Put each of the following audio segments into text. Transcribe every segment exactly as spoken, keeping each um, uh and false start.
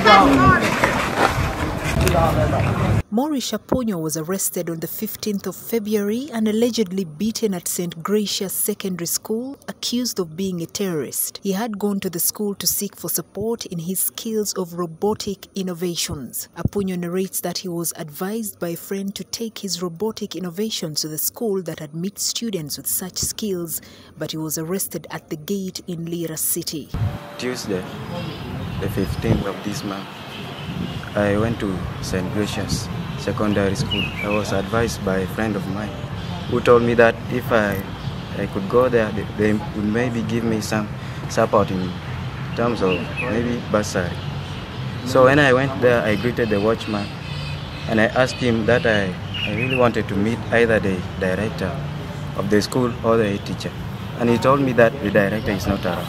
Maurice Apunyo was arrested on the fifteenth of February and allegedly beaten at Saint Gracia Secondary School, accused of being a terrorist. He had gone to the school to seek for support in his skills of robotic innovations. Apunyo narrates that he was advised by a friend to take his robotic innovations to the school that admits students with such skills, but he was arrested at the gate in Lira City. Tuesday, the fifteenth of this month, I went to Saint Gracia's Secondary School. I was advised by a friend of mine who told me that if I, I could go there, they, they would maybe give me some support in terms of maybe bursary. So when I went there, I greeted the watchman and I asked him that I, I really wanted to meet either the director of the school or the head teacher. And he told me that the director is not around.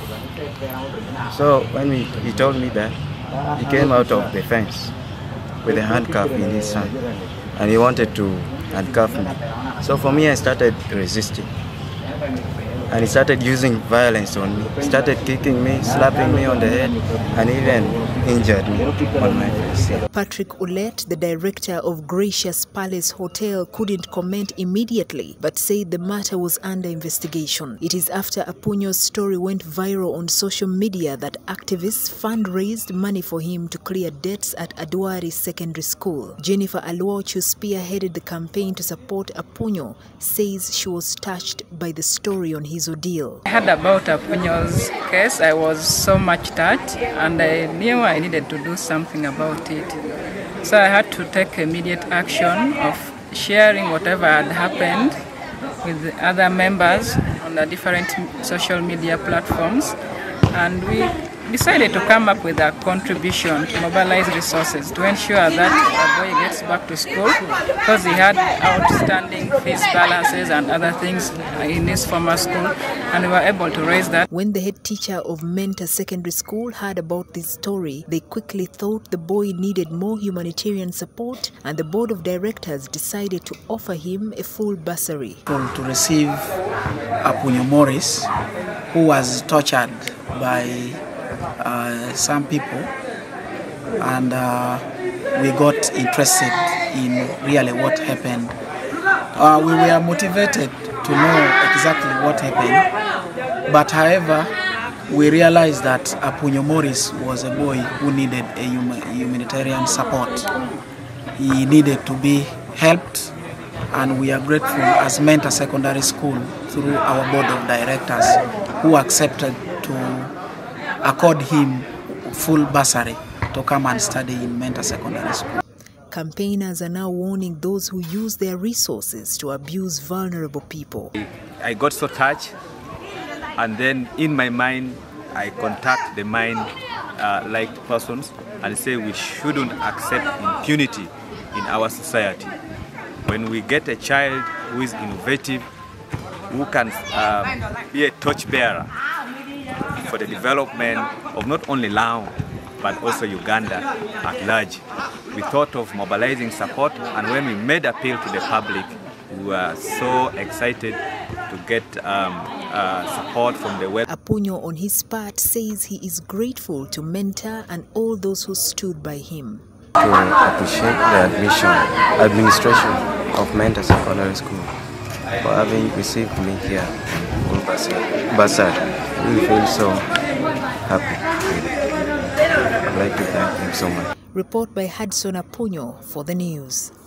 So when we, he told me that, he came out of the fence with a handcuff in his hand and he wanted to handcuff me. So for me, I started resisting and he started using violence on me. He started kicking me, slapping me on the head and even injured me on my face. Patrick Ouellette, the director of Gracious Palace Hotel, couldn't comment immediately but said the matter was under investigation. It is after Apunyo's story went viral on social media that activists fundraised money for him to clear debts at Adwari Secondary School. Jennifer Aluoch, who spearheaded the campaign to support Apunyo, says she was touched by the story on his ordeal. I heard about Apunyo's case. I was so much touched and I knew I needed to do something about it. So I had to take immediate action of sharing whatever had happened with the other members on the different social media platforms, and we decided to come up with a contribution to mobilize resources to ensure that a boy gets back to school because he had outstanding fees balances and other things in his former school, and we were able to raise that. When the head teacher of Menta Secondary School heard about this story, they quickly thought the boy needed more humanitarian support, and the board of directors decided to offer him a full bursary. To receive Apunyo Maurice, who was tortured by Uh, some people, and uh, we got interested in really what happened. Uh, we were motivated to know exactly what happened, but however, we realized that Apunyo Maurice was a boy who needed a humanitarian support. He needed to be helped, and we are grateful as Menta Secondary School through our board of directors who accepted to accord him full bursary to come and study in Menta Secondary School. Campaigners are now warning those who use their resources to abuse vulnerable people. I got so touched, and then in my mind, I contact the mind-like uh, persons and say we shouldn't accept impunity in our society. When we get a child who is innovative, who can um, be a torchbearer for the development of not only Laos, but also Uganda at large. We thought of mobilizing support, and when we made appeal to the public, we were so excited to get um, uh, support from the web. Apunyo, on his part, says he is grateful to Menta and all those who stood by him. To appreciate the admission, administration of Menta Secondary School for having received me here in Basad. We feel so happy with it. I'd like to thank him so much. Report by Hudson Apunyo for the news.